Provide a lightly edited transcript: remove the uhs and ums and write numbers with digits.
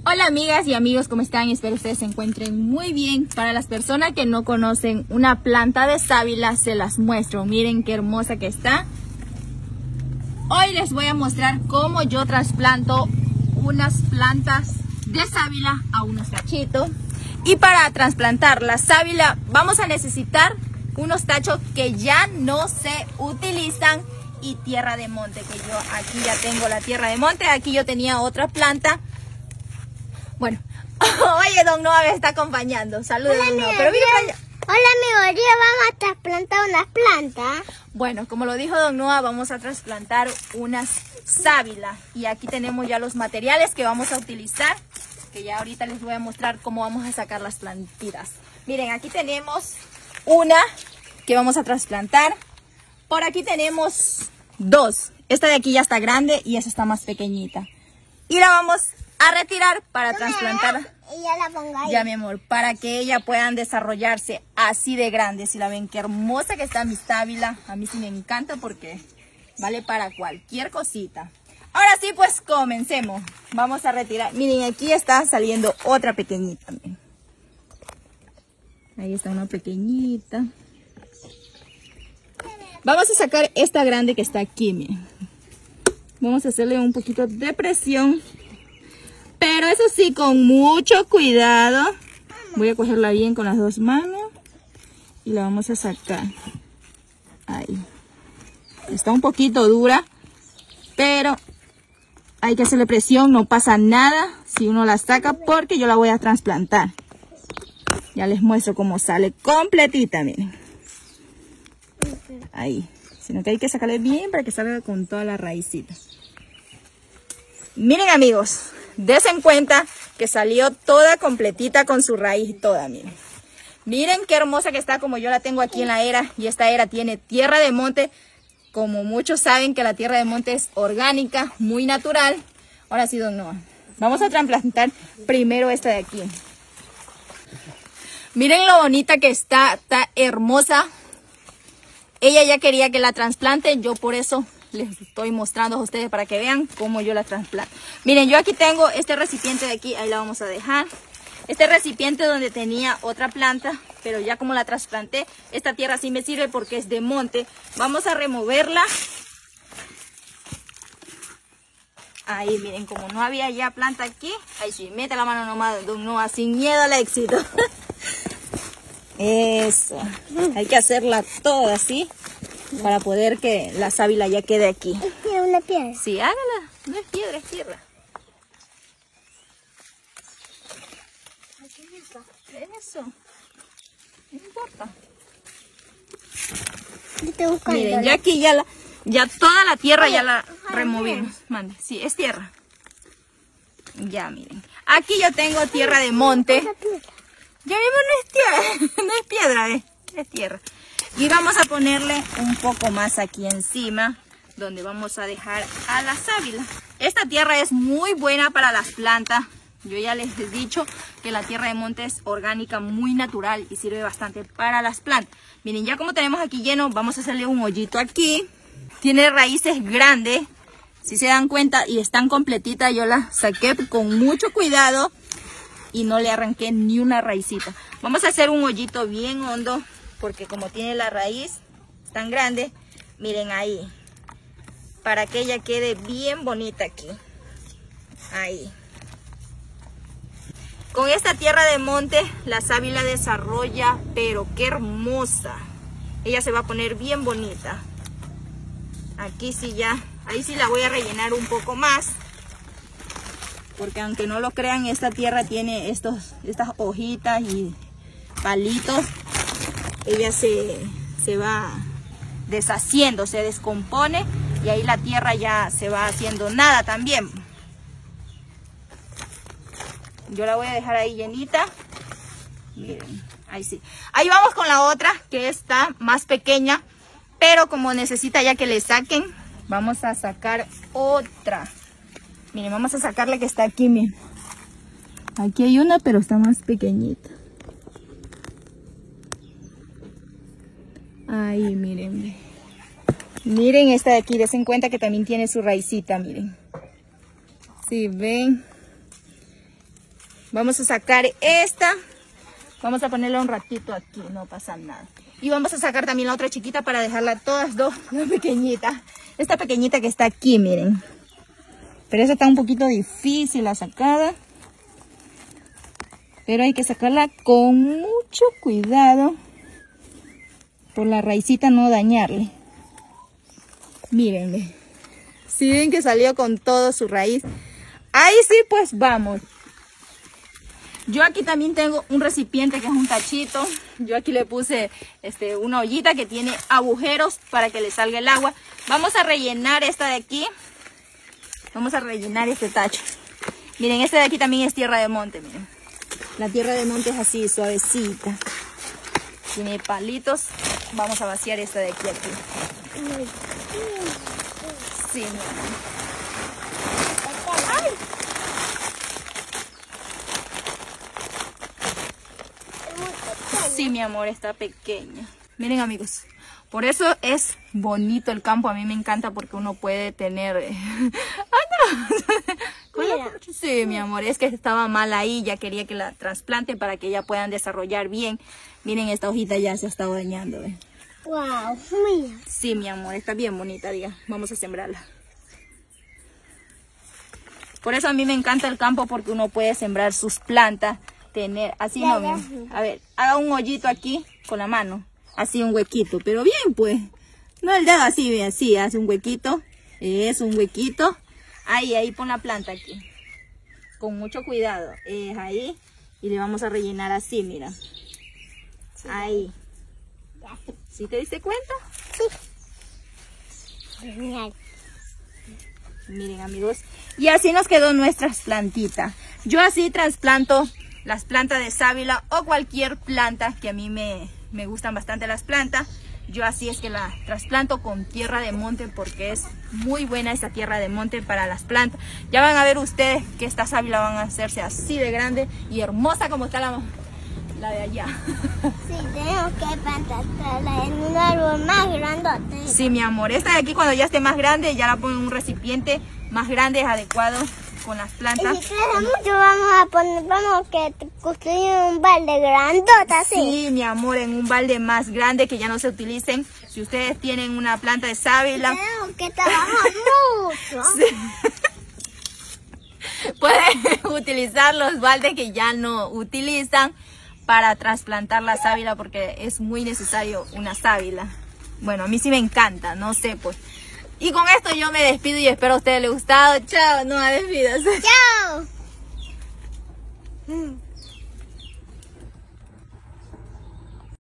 Hola amigas y amigos, ¿cómo están? Espero ustedes se encuentren muy bien. Para las personas que no conocen una planta de sábila, se las muestro. Miren qué hermosa que está. Hoy les voy a mostrar cómo yo trasplanto unas plantas de sábila a unos tachitos. Y para trasplantar la sábila vamos a necesitar unos tachos que ya no se utilizan y tierra de monte, que yo aquí ya tengo la tierra de monte. Aquí yo tenía otra planta. Bueno, oye, Don Noah me está acompañando. Saludos, Don Noah. Pero mira para allá. Hola, amigo, hoy vamos a trasplantar unas plantas. Bueno, como lo dijo Don Noah, vamos a trasplantar unas sábila. Y aquí tenemos ya los materiales que vamos a utilizar, que ya ahorita les voy a mostrar cómo vamos a sacar las plantitas. Miren, aquí tenemos una que vamos a trasplantar. Por aquí tenemos dos. Esta de aquí ya está grande y esa está más pequeñita. Y la vamos a retirar para trasplantar. Y ya la pongo ahí. Ya, mi amor, para que ella puedan desarrollarse así de grande. Si la ven, qué hermosa que está mi sábila. A mí sí me encanta porque vale para cualquier cosita. Ahora sí, pues comencemos. Vamos a retirar. Miren, aquí está saliendo otra pequeñita. Miren. Ahí está una pequeñita. Vamos a sacar esta grande que está aquí, miren. Vamos a hacerle un poquito de presión. Pero eso sí, con mucho cuidado. Voy a cogerla bien con las dos manos. Y la vamos a sacar. Ahí. Está un poquito dura. Pero hay que hacerle presión. No pasa nada si uno la saca, porque yo la voy a trasplantar. Ya les muestro cómo sale completita, miren. Ahí. Sino que hay que sacarle bien para que salga con toda la raícita. Miren, amigos. Desen cuenta que salió toda completita con su raíz toda, miren. Miren qué hermosa que está, como yo la tengo aquí en la era. Y esta era tiene tierra de monte. Como muchos saben que la tierra de monte es orgánica, muy natural. Ahora sí, Don Noah. Vamos a trasplantar primero esta de aquí. Miren lo bonita que está hermosa. Ella ya quería que la trasplante, yo por eso les estoy mostrando a ustedes para que vean cómo yo la trasplanto. Miren, yo aquí tengo este recipiente de aquí, ahí la vamos a dejar. Este recipiente donde tenía otra planta, pero ya como la trasplanté, esta tierra sí me sirve porque es de monte. Vamos a removerla. Ahí, miren, como no había ya planta aquí, ahí sí, mete la mano nomás, Don Noah, sin miedo al éxito. Eso, hay que hacerla toda así para poder que la sábila ya quede aquí. Es una piedra. Sí, hágala, no es piedra, es tierra. Eso, no importa. Yo estoy buscando. Miren, ya aquí ya toda la tierra ya la removimos. Mande, sí, es tierra. Ya, miren. Aquí yo tengo tierra de monte. Ya mismo no es tierra, no es piedra, es tierra. Y vamos a ponerle un poco más aquí encima, donde vamos a dejar a la sábila. Esta tierra es muy buena para las plantas. Yo ya les he dicho que la tierra de monte es orgánica, muy natural y sirve bastante para las plantas. Miren, ya como tenemos aquí lleno, vamos a hacerle un hoyito aquí. Tiene raíces grandes, si se dan cuenta, y están completitas. Yo las saqué con mucho cuidado y no le arranqué ni una raicita. Vamos a hacer un hoyito bien hondo, porque como tiene la raíz tan grande, miren ahí, para que ella quede bien bonita aquí. Ahí. Con esta tierra de monte, la sábila desarrolla, pero qué hermosa. Ella se va a poner bien bonita. Aquí sí ya, ahí sí la voy a rellenar un poco más. Porque aunque no lo crean, esta tierra tiene estas hojitas y palitos. Ella se va deshaciendo, se descompone y ahí la tierra ya se va haciendo nada también. Yo la voy a dejar ahí llenita. Miren, ahí sí. Ahí vamos con la otra, que está más pequeña, pero como necesita ya que le saquen, vamos a sacar otra. Miren, vamos a sacarle que está aquí, miren. Aquí hay una, pero está más pequeñita. Ahí, miren. Miren esta de aquí, desen cuenta que también tiene su raicita, miren. Si ven, Vamos a sacar esta. Vamos a ponerla un ratito aquí, no pasa nada. Y vamos a sacar también la otra chiquita para dejarla todas dos, la pequeñita. Esta pequeñita que está aquí, miren. Pero esa está un poquito difícil la sacada. Pero hay que sacarla con mucho cuidado. Por la raicita no dañarle. Mírenle. Si ven que salió con todo su raíz. Ahí sí, pues vamos. Yo aquí también tengo un recipiente que es un tachito. Yo aquí le puse una ollita que tiene agujeros para que le salga el agua. Vamos a rellenar esta de aquí. Vamos a rellenar este tacho. Miren, este de aquí también es tierra de monte, miren. La tierra de monte es así, suavecita. Tiene palitos. Vamos a vaciar esta de aquí. Sí, mi amor. ¡Ay! Sí, mi amor, está pequeña. Miren, amigos, por eso es bonito el campo. A mí me encanta porque uno puede tener... ¡Ay, no! Sí, mi amor, es que estaba mal ahí. Ya quería que la trasplante para que ya puedan desarrollar bien. Miren, esta hojita ya se ha estado dañando. Wow, mira. Sí, mi amor, está bien bonita, diga. Vamos a sembrarla. Por eso a mí me encanta el campo porque uno puede sembrar sus plantas. Tener, así no, miren. A ver, haga un hoyito aquí con la mano. Así un huequito, pero bien pues. No el dedo así, bien, así, hace un huequito. Es un huequito. Ahí pon la planta aquí. Con mucho cuidado. Es ahí. Y le vamos a rellenar así, mira. Sí, ahí. ¿Sí te diste cuenta? Sí. Genial. Miren, amigos. Y así nos quedó nuestras plantitas. Yo así trasplanto las plantas de sábila o cualquier planta que a mí me gustan bastante las plantas. Yo así es que la trasplanto con tierra de monte porque es muy buena esta tierra de monte para las plantas. Ya van a ver ustedes que esta sábila van a hacerse así de grande y hermosa como está la de allá. Sí, tenemos que plantarla en un árbol más grandote. Sí, mi amor. Esta de aquí cuando ya esté más grande ya la pongo en un recipiente más grande, adecuado con las plantas. Y si crece mucho vamos a construir un balde grandota así. Sí, mi amor, en un balde más grande que ya no se utilicen. Si ustedes tienen una planta de sábila, tenemos que trabajar mucho. Sí. Pueden utilizar los baldes que ya no utilizan para trasplantar la sábila porque es muy necesario una sábila. Bueno, a mí sí me encanta, no sé pues. Y con esto yo me despido y espero a ustedes les haya gustado. Chao, no, despídase. Chao.